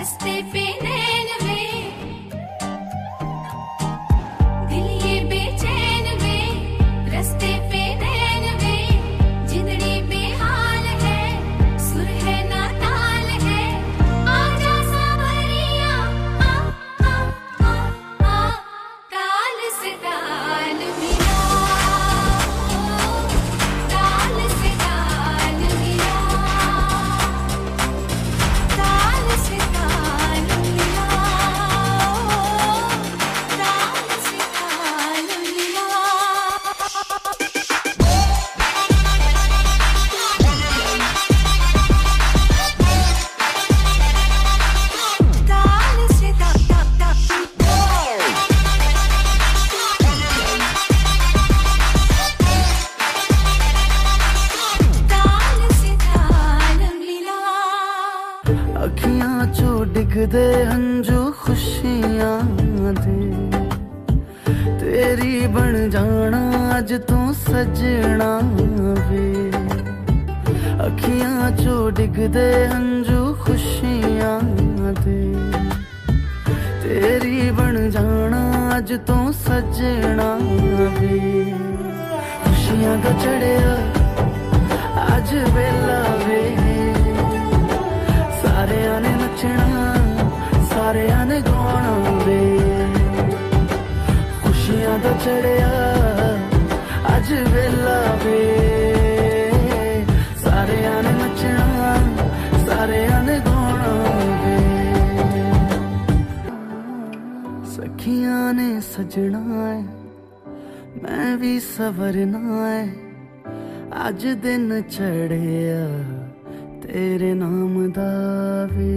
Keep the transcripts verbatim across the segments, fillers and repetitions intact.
रस्ते पे नैन वे, दिल ये बेचैन वे, रस्ते पे नैन वे, जिंदड़ी बेहाल है, सुर है ना ताल है, आजा सावरिया आ आ आ आ, ताल से ताल मिला, ताल से ताल मिला, ताल से ताल मिला, ताल से ताल मिला। ताल से ता ता ता ताल से ताल मिला। अखियां चो डिगदे हंजू खुशियां दे, तेरी बन जाना अज तू सजना वे। अखियां चो डिगदे हंजू खुशियां दे, तेरी बन जाना अज तू सजना वे। खुशियां दा चढ़िया अज वेला वे, सारेयां ने नचना सारेयां ने गाना वे। खुशियां दा चढ़िया अज वेला वे, सारेयां ने नचना सारेयां ने गाना वे। सखियां ने सजना है, मैं भी सवरना है, अज दिन चढ़िया तेरे नाम दा वे।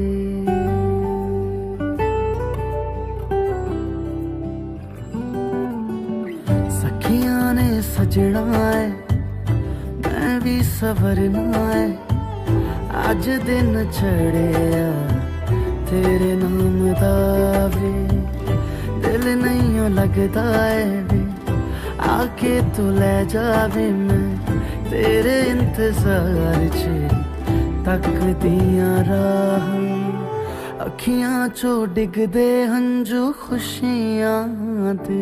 सखियां ने सजना है, मैं भी सवरना है, अज दिन चढ़िया तेरे नाम दा वे। दिल नहीं लगदा है वे, आके तू ले जावे, मैं तेरे इंतजार च तकदियां राह। अखियां चो डिगदे हंजू खुशियां दे,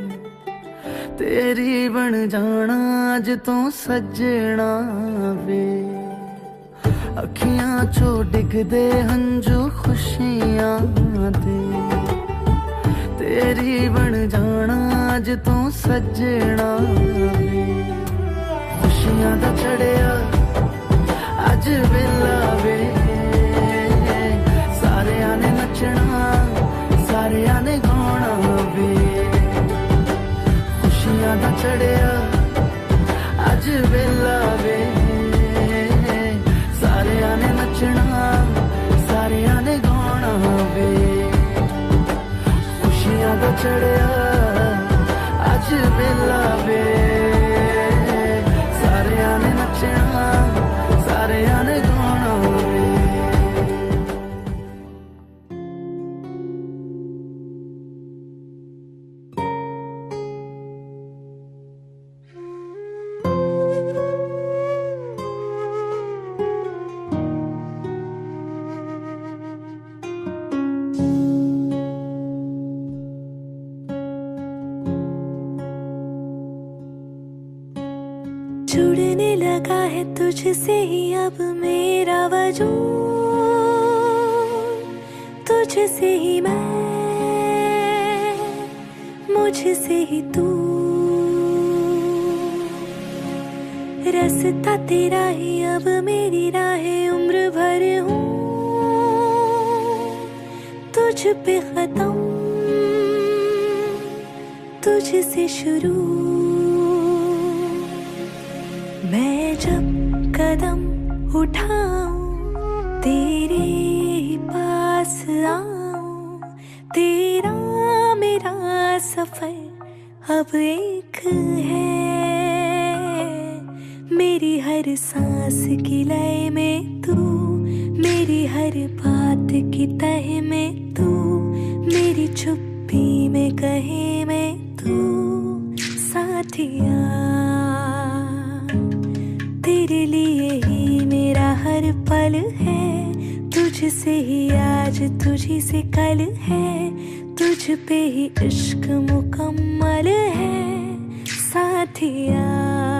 तेरी बन जाना अज तू सजना वे। अखियां चो डिगदे हंजू खुशियां दे, तेरी बन जाना अज तू सजना वे। खुशियां दा चढ़िया अज वेला वे, सारेयां ने नचना सारेयां ने गाना वे। खुशियां दा चढ़िया अज वेला वे, सारेयां ने नचना सारेयां ने गाना वे। खुशियां दा चढ़िया अज वेला वे, सारेयां ने नचना सारेयां ने गाना वे। जुड़ने लगा है तुझसे ही अब मेरा वजूद, तुझसे ही मैं, मुझसे ही तू। रास्ता तेरा ही अब मेरी राहें उम्र भर हूँ, तुझ पे खत्म तुझसे शुरू। मैं जब कदम उठाऊं तेरे ही पास आऊं, तेरा मेरा सफर अब एक है। मेरी हर सांस की लय में तू, मेरी हर बात की तह में तू, मेरी चुप्पी में कहे में तू। साथिया तेरे लिए ही मेरा हर पल है, तुझ तुझसे ही आज तुझी से कल है, तुझ पे ही इश्क मुकम्मल है साथिया।